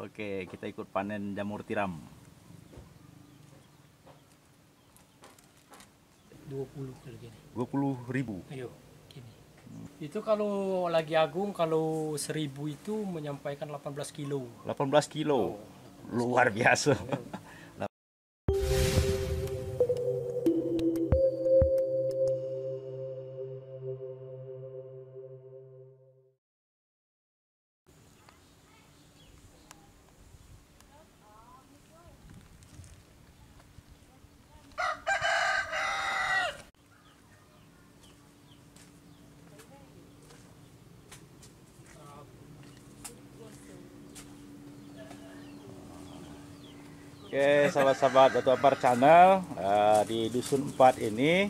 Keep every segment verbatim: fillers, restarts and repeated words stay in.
Oke, kita ikut panen jamur tiram. dua puluh kali gini. dua puluh ribu. Ayo, gini. Hmm. Itu kalau lagi agung, kalau seribu itu menyampaikan delapan belas kilo. delapan belas kilo. Oh, delapan belas luar kilo. Biasa. Oh, Oke, sahabat-sahabat Batu Ampar Channel, uh, di Dusun empat ini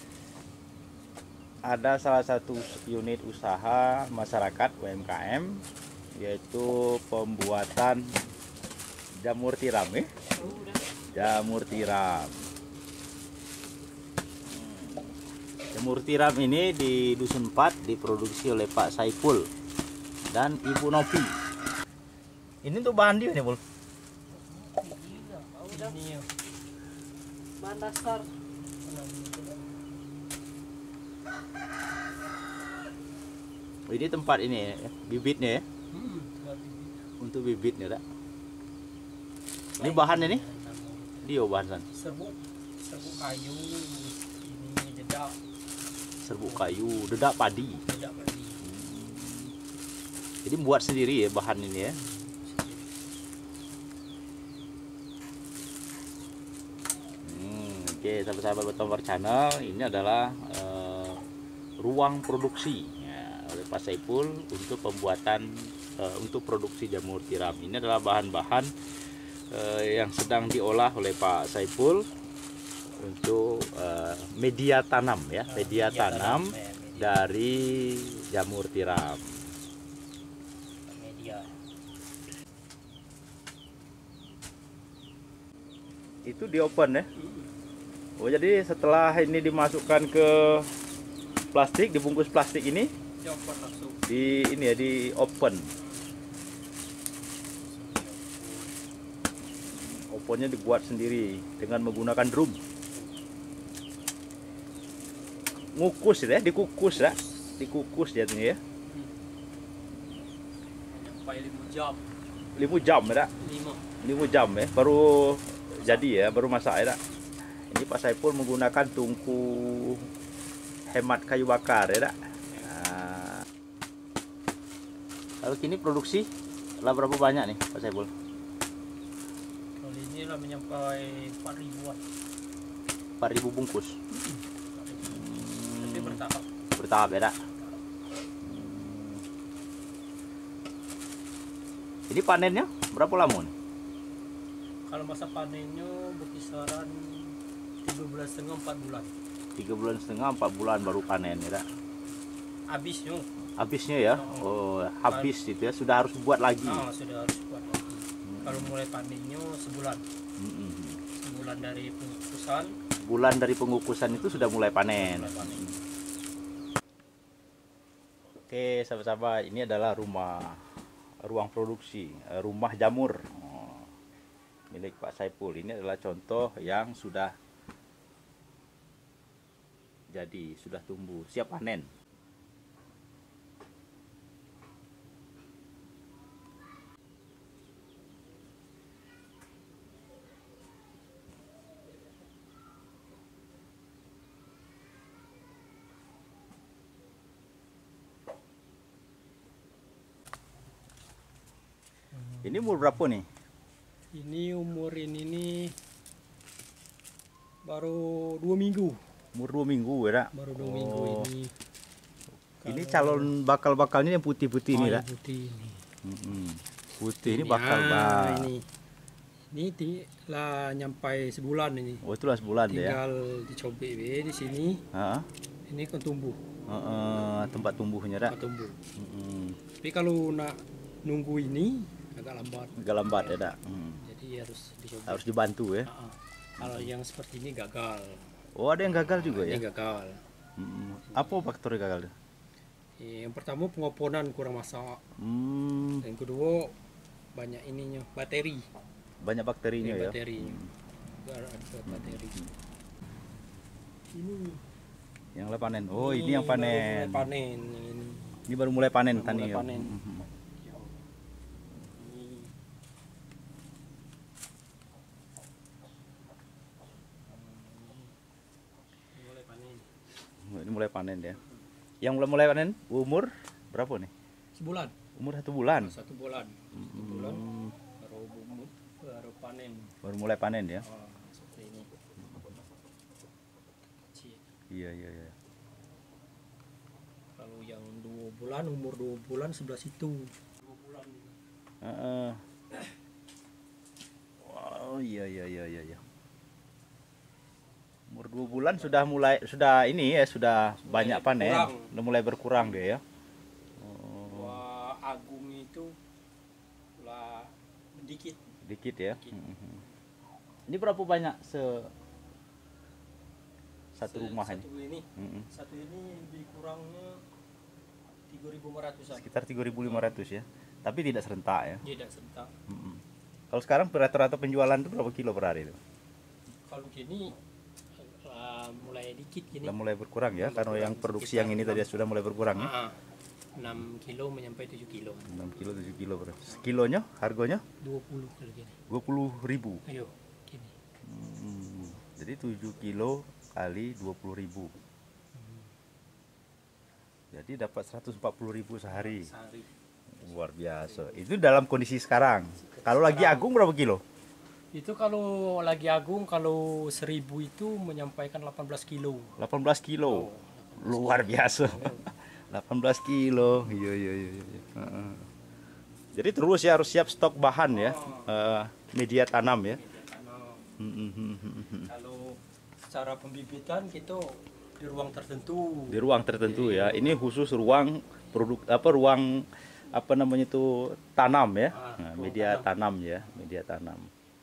ada salah satu unit usaha masyarakat U M K M, yaitu pembuatan jamur tiram ya. Jamur tiram. Jamur tiram ini di Dusun empat diproduksi oleh Pak Saipul dan Ibu Novi. Ini untuk bahan dia nih, Bul. Ini bahan dasar. Ini tempat ini ya, bibitnya ya. Hmm, untuk bibitnya dak. Ini bahannya nih. Dia bahan san. Serbuk, serbuk kayu. Ini dedak. Serbuk kayu, dedak padi. Dedak padi. Jadi buat sendiri ya bahan ini ya. Oke, sahabat-sahabat Batu Ampar Channel, ini adalah uh, ruang produksi ya, oleh Pak Saipul untuk pembuatan uh, untuk produksi jamur tiram. Ini adalah bahan-bahan uh, yang sedang diolah oleh Pak Saipul untuk uh, media tanam ya, media, media tanam, tanam ya, media. Dari jamur tiram. Media. Itu di open ya. Oh, jadi setelah ini dimasukkan ke plastik, dibungkus plastik ini, di ini ya, di open. Opennya dibuat sendiri dengan menggunakan drum. Ngukus ya, dikukus ya, dikukus jadinya ya. Sampai lima jam. lima jam ya, lima jam ya, baru jadi ya, baru masak ya. Ini Pak Saipul menggunakan tungku hemat kayu bakar ya. Nah, kalau kini produksi lah berapa banyak nih Pak Saipul? Kali ini lah menyampai empat ribuan. empat ribu bungkus. Hmm. Tapi bertahap. Bertahap ya. Hmm. Ini panennya berapa lama nih? Kalau masa panennya berkisaran tiga bulan setengah empat bulan. Tiga bulan setengah empat bulan baru panen ya. Habisnya. Habisnya ya. Oh, habis itu ya, sudah harus buat lagi. Ah, sudah harus buat lagi. Hmm. Kalau mulai panennya sebulan. Hmm. Sebulan dari pengukusan. Bulan dari pengukusan itu sudah mulai panen. Mulai panen. Oke, sahabat-sahabat, ini adalah rumah ruang produksi, rumah jamur oh, milik Pak Saipul. Ini adalah contoh yang sudah jadi, sudah tumbuh, siap panen. Hmm. Ini umur berapa nih? Ini umur ini nih baru dua minggu. Umur dua minggu ya. Baru dua oh. minggu ini. Ini kalau calon bakal-bakalnya yang putih-putih oh, ini lah. Putih ini. Hmm. Putih ini, ini bakal ah, ini. Ini lah nyampai sebulan ini. Oh, itulah sebulan tinggal ya. Tinggal dicobek di sini. Ha? Ini kan tumbuh. Uh, uh, tempat tumbuhnya dah. Tempat tumbuh. Hmm. Tapi kalau nak nunggu ini agak lambat. Agak lambat ya, dak. Hmm. Jadi harus dicobek. Harus dibantu ya. Uh, uh. Kalau yang seperti ini gagal. Oh, ada yang gagal juga ya? Yang gagal. Hmm. Apa faktor gagal? Yang pertama pengoponan kurang masak. Hmm. Yang kedua banyak ininya bakteri. Banyak bakterinya Ini ya. bakteri. Ada bakteri. Ini Yang lah panen. Oh, ini yang baru mulai panen. panen yang ini. Ini baru mulai panen Baru tani mulai ya. panen. Mhm. Ini. Ini mulai panen. Ini mulai panen ya. Yang mulai mulai panen umur berapa nih? Sebulan. Umur satu bulan. Satu bulan. Satu bulan baru bumbu, baru panen. Baru mulai panen ya. Oh, seperti ini. Kecil. Iya iya iya. Kalau yang dua bulan, umur dua bulan sebelah situ. Dua bulan. Heeh. Wow, iya iya iya iya iya. Umur dua bulan sudah mulai sudah ini ya sudah Mulai banyak panen. berkurang. Udah mulai berkurang dia ya. Wah, agung itu lah sedikit. Dikit ya. Dikit. Mhm. Ini berapa banyak se satu Se- rumah ini? Satu ini, Mhm. satu ini lebih kurangnya tiga ribu lima ratusan. Sekitar tiga ribu lima ratus ya. Tapi tidak serentak ya. Tidak serentak. Mhm. Kalau sekarang rata-rata penjualan itu berapa kilo per hari itu? Kalau gini uh, mulai dikit gini. Sudah mulai berkurang ya, Mulai karena berkurang. yang produksi Sekitar yang ini tadi enam. sudah mulai berkurang ya. Ah, enam kilo menyampai tujuh kilo. enam kilo tujuh kilo per. Kilonya harganya dua puluh kalau gini. dua puluh ribu. Ayo, gini. Hmm, jadi tujuh kilo kali dua puluh ribu. Jadi dapat seratus empat puluh ribu sehari. Sehari. Luar biasa. Itu dalam kondisi sekarang. Kalau lagi Sekarang. agung berapa kilo? Itu kalau lagi agung, kalau seribu itu menyampaikan delapan belas kilo. delapan belas kilo. Luar biasa. delapan belas kilo. Iya iya iya iya. Heeh. Jadi terus ya harus siap stok bahan ya. Eh, media tanam ya. Media tanam. Hmm, hmm, hmm, hmm. Kalau secara pembibitan kita di ruang tertentu. Di ruang tertentu ya. Ini khusus ruang produk apa ruang apa namanya itu tanam ya. Ah, Nah, ruang media tanam. tanam ya, media tanam.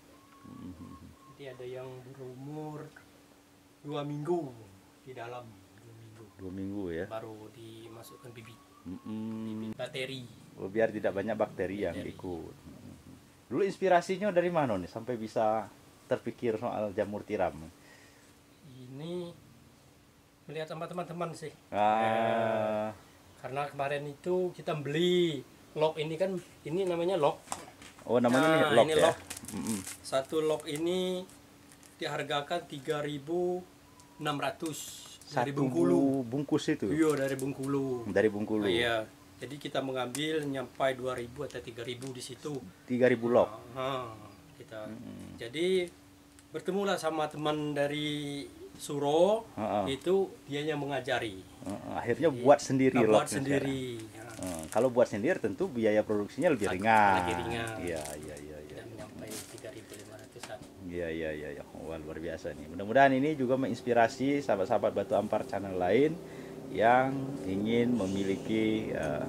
Nanti ada yang berumur dua minggu di dalam dua minggu Dua minggu ya. baru dimasukkan bibit Mm-mm. bakteri. Oh, biar tidak banyak bakteri yang Bakteri. ikut. Dulu inspirasinya dari mana nih sampai bisa terpikir soal jamur tiram? Ini melihat sama teman-teman sih. Ah, Karena kemarin itu kita beli log ini kan, ini namanya log. oh namanya Nah, nih lock ini ya. lock. Mm-mm. Satu log ini dihargakan tiga ribu enam ratus dari Satu Bengkulu. bungkus itu Iya, dari Bengkulu. dari Bengkulu. Oh, iya. Jadi kita mengambil nyampai dua ribu atau tiga ribu di situ. tiga ribu lok. Ah, kita. Jadi bertemulah sama teman dari Suro, Ah, ah. itu dia yang mengajari. Ah, akhirnya buat sendiri Kita buat loknya sendiri. Ya, sekarang. Ah, kalau buat sendiri tentu biaya produksinya lebih Agak- ringan. lebih ringan. Iya iya iya iya. tidak menyampai tiga ribu lima ratusan. Iya iya iya ya. Wah, luar biasa nih. Mudah-mudahan ini juga menginspirasi sahabat-sahabat Batu Ampar channel lain yang ingin memiliki eh,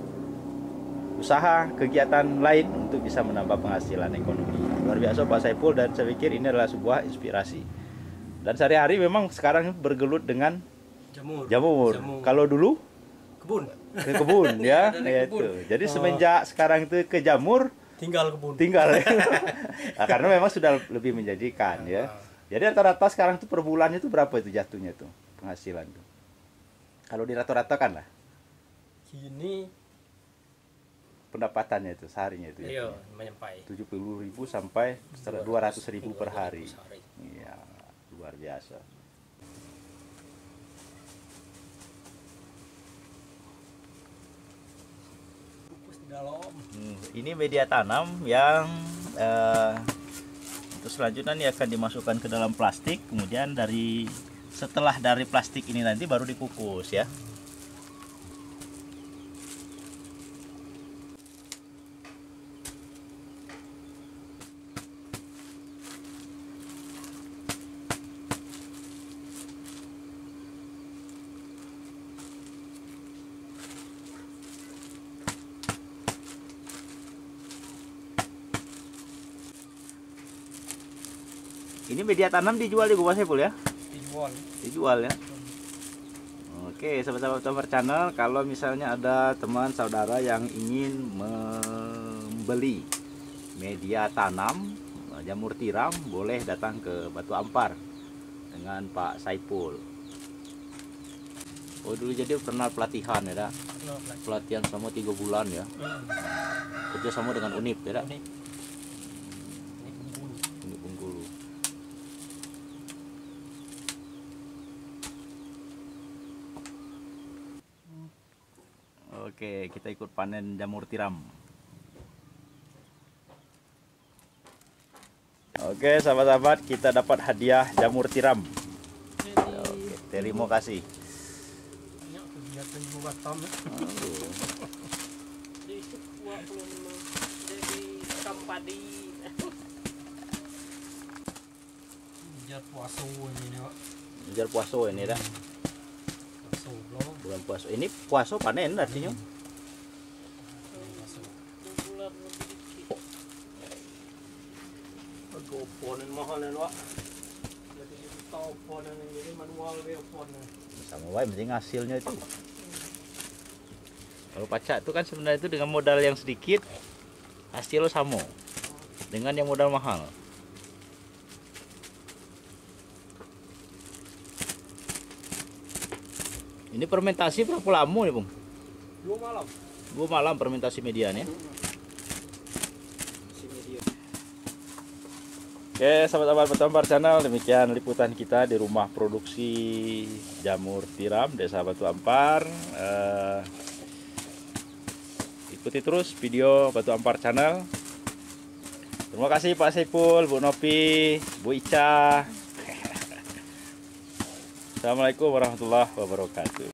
usaha kegiatan lain untuk bisa menambah penghasilan ekonomi. Luar biasa Pak Saiful, dan saya pikir ini adalah sebuah inspirasi. Dan sehari-hari memang sekarang bergelut dengan Jamur. jamur. Jamur. Kalau dulu Kebun. ke kebun ya, Dari ya kebun. itu. Jadi Oh. semenjak sekarang itu ke jamur Tinggal kebun. tinggal. Nah, karena memang sudah lebih menjanjikan ya. Jadi rata-rata sekarang tuh per bulan itu berapa itu jatuhnya tuh penghasilan tuh? Kalau dirata-ratakan lah Kini pendapatannya itu seharinya itu iya ya. menyampai tujuh puluh ribu sampai dua ratus ribu per hari. sehari. Iya, luar biasa. Kukus di dalam. Hmm, ini media tanam yang eh, untuk selanjutnya ini akan dimasukkan ke dalam plastik, kemudian dari setelah dari plastik ini nanti baru dikukus ya. Ini media tanam dijual di Pak Saiful ya? Dijual. Dijual ya. Oke, sahabat-sahabat Ampar channel, kalau misalnya ada teman saudara yang ingin membeli media tanam jamur tiram, boleh datang ke Batu Ampar dengan Pak Saipul. Oh dulu jadi pernah pelatihan ya, dak? Pernah pelatihan. Pelatihan selama tiga bulan ya. Hmm. Kerja sama dengan U N I P ya, dak? Ini ini Bengkulu. Ini Bengkulu. Oke, kita ikut panen jamur tiram. Oke, sahabat-sahabat, kita dapat hadiah jamur tiram. Oke, terima kasih. Banyak kegiatan di Batam ya. Aduh. Di Sukwa belum dari Kampadi. Biar puasa ini nih, Pak. Ngejar puasa ini dah. Puasa belum. Bulan puasa. Ini puasa panen artinya. Puasa. Dua bulan lebih dikit. Aduh, ponen mahal ya, Pak. Jadi tahu ponen jadi manual dia ponen. Sama wae penting hasilnya itu. Kalau pacak itu kan sebenarnya itu dengan modal yang sedikit hasil sama dengan yang modal mahal. Ini fermentasi berapa lama nih, Bung? Dua malam. Dua malam fermentasi medianya. Si media. Oke, sahabat-sahabat Batu Ampar Channel, demikian liputan kita di rumah produksi jamur tiram Desa Batu Ampar. Eh, ikuti terus video Batu Ampar Channel. Terima kasih Pak Saipul, Bu Nopi, Bu Ica. Assalamualaikum warahmatullahi wabarakatuh.